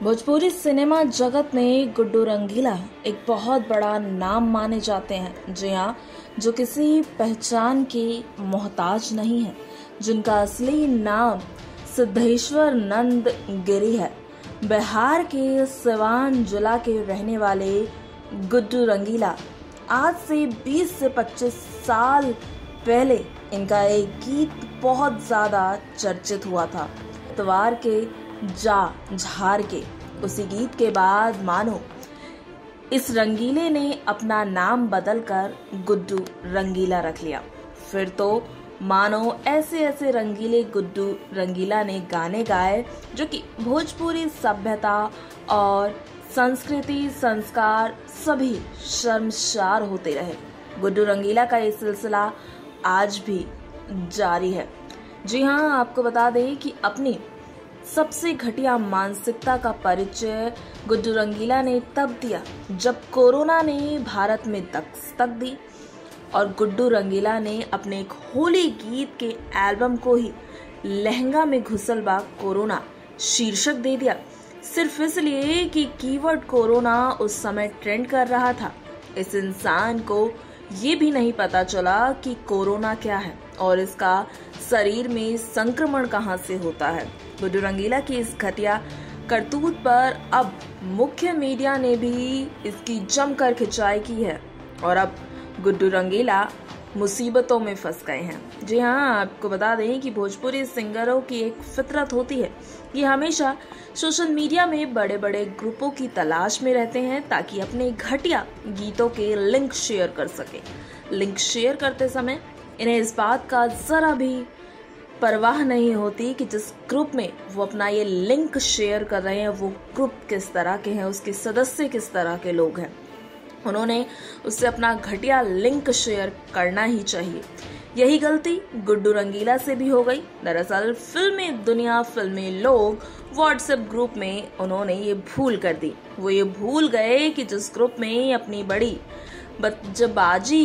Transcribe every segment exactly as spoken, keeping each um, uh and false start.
Bhojpuri cinema जगत में गुड्डू रंगीला एक बहुत बड़ा नाम माने जाते हैं। जी हाँ, जो किसी पहचान की मोहताज नहीं है, जिनका असली नाम सिद्धेश्वर नंद गिरी है। बिहार के सिवान जिला के रहने वाले गुड्डू रंगीला आज से बीस से पच्चीस साल पहले इनका एक गीत बहुत ज्यादा चर्चित हुआ था, इतवार के जा झार के। उसी गीत के बाद मानो इस रंगीले ने अपना नाम बदलकर गुड्डू रंगीला रख लिया। फिर तो मानो ऐसे ऐसे रंगीले गुड्डू रंगीला ने गाने गाए जो कि भोजपुरी सभ्यता और संस्कृति संस्कार सभी शर्मसार होते रहे। गुड्डू रंगीला का ये सिलसिला आज भी जारी है। जी हाँ, आपको बता दें कि अपनी सबसे घटिया मानसिकता का परिचय गुड्डू रंगीला ने तब दिया जब कोरोना ने भारत में दस्तक दी और गुड्डू रंगीला ने अपने एक होली गीत के एल्बम को ही लहंगा में घुसल बा कोरोना शीर्षक दे दिया, सिर्फ इसलिए कि कीवर्ड कोरोना उस समय ट्रेंड कर रहा था। इस इंसान को ये भी नहीं पता चला कि कोरोना क्या है और इसका शरीर में संक्रमण कहां से होता है। गुड्डू रंगीला की इस घटिया करतूत पर अब मुख्य मीडिया ने भी इसकी जमकर खिंचाई की है और अब गुड्डू रंगीला मुसीबतों में फंस गए हैं। जी हाँ, आपको बता दें कि भोजपुरी सिंगरों की एक फितरत होती है, ये हमेशा सोशल मीडिया में बड़े बड़े ग्रुपों की तलाश में रहते हैं ताकि अपने घटिया गीतों के लिंक शेयर कर सके। लिंक शेयर करते समय इन्हें इस बात का जरा भी परवाह नहीं होती कि जिस ग्रुप में वो अपना ये लिंक शेयर कर रहे हैं वो ग्रुप किस तरह के हैं, उसके सदस्य किस तरह के लोग हैं। उन्होंने उससे अपना घटिया लिंक शेयर करना ही चाहिए। यही गलती गुड्डू रंगीला से भी हो गई। दरअसल फिल्मी दुनिया, फिल्मी लोग व्हाट्सएप ग्रुप में उन्होंने ये भूल कर दी। वो ये भूल गए कि जिस ग्रुप में अपनी बड़ी बच्चेबाजी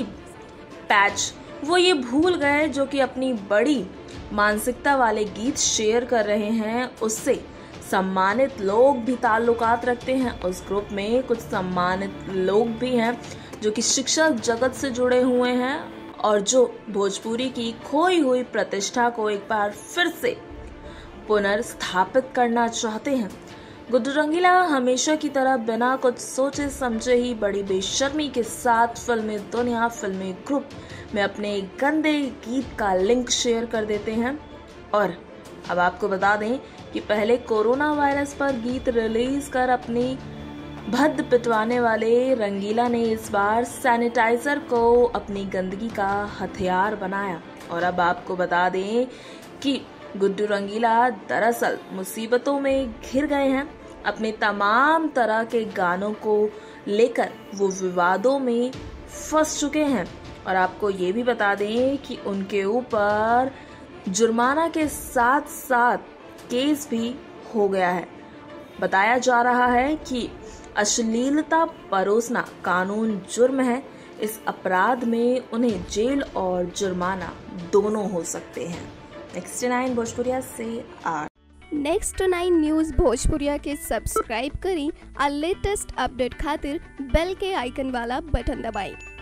पैच वो ये भूल गए जो कि अपनी बड़ी मानसिकता वाले गीत शेयर कर रहे हैं, उससे सम्मानित लोग भी ताल्लुकात रखते हैं। उस ग्रुप में कुछ सम्मानित लोग भी हैं जो कि शिक्षा जगत से जुड़े हुए हैं और जो भोजपुरी की खोई हुई प्रतिष्ठा को एक बार फिर से पुनर्स्थापित करना चाहते हैं। गुड्डू रंगीला हमेशा की तरह बिना कुछ सोचे समझे ही बड़ी बेशर्मी के साथ फिल्मी दुनिया, फिल्मी ग्रुप में अपने गंदे गीत का लिंक शेयर कर देते हैं। और अब आपको बता दें कि पहले कोरोना वायरस पर गीत रिलीज कर अपनी भद्द पिटवाने वाले रंगीला ने इस बार सैनिटाइजर को अपनी गंदगी का हथियार बनाया। और अब आपको बता दें कि गुड्डू रंगीला दरअसल मुसीबतों में घिर गए हैं। अपने तमाम तरह के गानों को लेकर वो विवादों में फंस चुके हैं और आपको ये भी बता दें कि उनके ऊपर जुर्माना के साथ साथ केस भी हो गया है। बताया जा रहा है कि अश्लीलता परोसना कानून जुर्म है। इस अपराध में उन्हें जेल और जुर्माना दोनों हो सकते हैं। नेक्स्ट नाइन भोजपुरिया से आर नेक्स्ट नाइन न्यूज़ भोजपुरिया के सब्सक्राइब करी और लेटेस्ट अपडेट खातिर बेल के आइकन वाला बटन दबाएं।